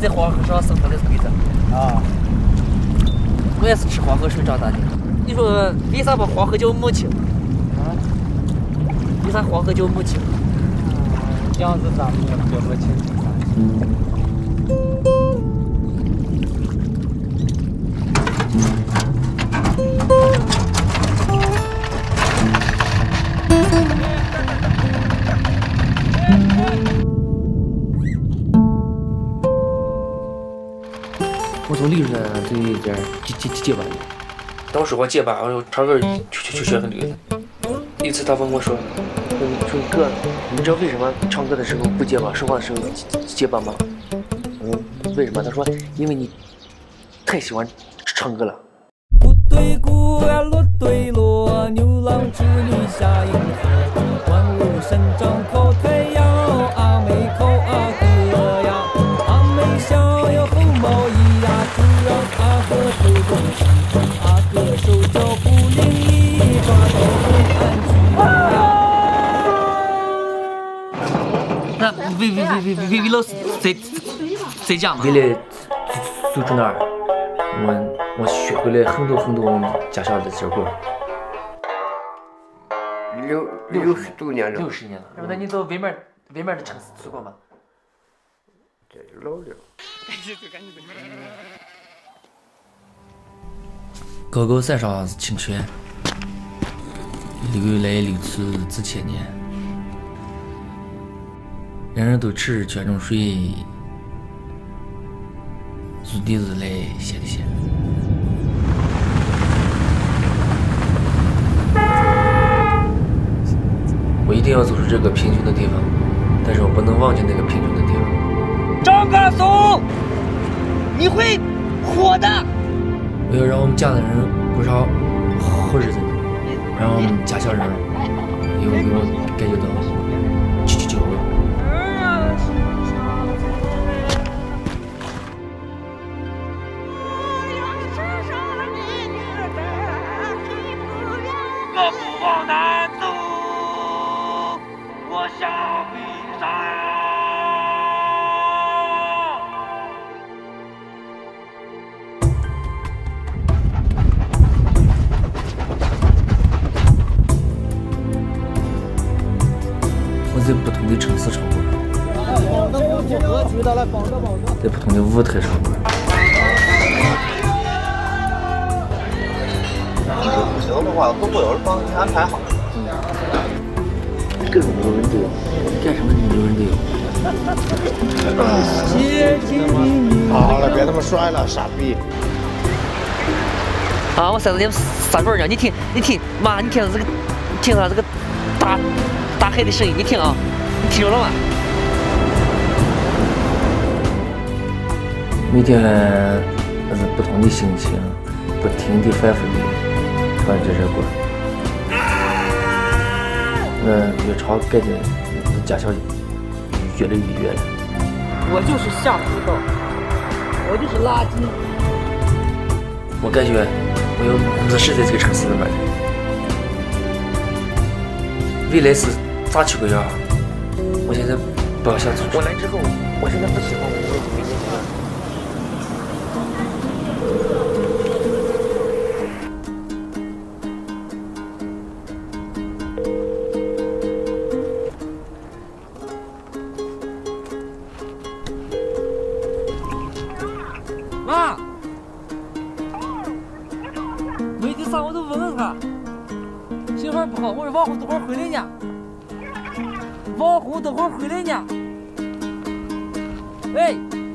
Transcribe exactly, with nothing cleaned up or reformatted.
在黄河上生活的鬼子。啊。我也是吃黄河水长大的。你说为啥把黄河叫母亲？啊？为啥黄河叫母亲？ 嗯，这样子咱们也分不清楚。 我从理论上对这点结结结巴的。当时我结巴，我唱歌确确确很溜的。一次他问我说：“说哥，你知道为什么唱歌的时候不结巴，说话的时候结结巴吗？”我说：“为什么？”他说：“因为你太喜欢唱歌了。” 鼓对鼓呀，锣对锣，牛郎织女下银河，万物生长靠太阳，阿妹靠阿哥呀，阿妹想要红毛衣呀，就让阿哥偷东西，阿哥手脚不伶俐，抓到公安局呀。 那为为为为为为老师在在家吗？为了组织那儿，我。我学会了很多很多我们家乡的节歌。 六六十多年了。 六十年了。那你到外面外面的城市去过吗？ 这就老了。 高高山上是清泉，流来流去几千年。人人都吃泉中水，入地子来写的写。我一定要走出这个贫穷的地方，但是我不能忘记那个贫穷的地方。 张嘎松，你会火的！ 我要让我们家的人过上好日子，让我们家乡人以后给我感觉到去去就我。 我不往南走。我想为啥呀？ 我在不同的城市唱歌，在不同的舞台唱歌。 你说不行的话，会不会有人帮你安排好？ 各种流人都有，干什么流人都有。 好了，别他妈摔了，傻逼！ 啊，我塞子你撒棍呢？你听，你听，妈，你听这个，听它这个大大海的声音，你听啊，你听着了吗？每天那是不同的心情，不停的反复的唱这首歌。嗯，越唱感觉家乡越来越远了。 我就是下水道，我就是垃圾。 我感觉我要饿死在这个城市里面了。未来是咋去个样？我现在不要想出去。我来之后，我现在不喜欢我这个北京了。 妈，没地上我都问问他，信号不好。我说网红等会儿回来呢，网红等会儿回来呢。喂。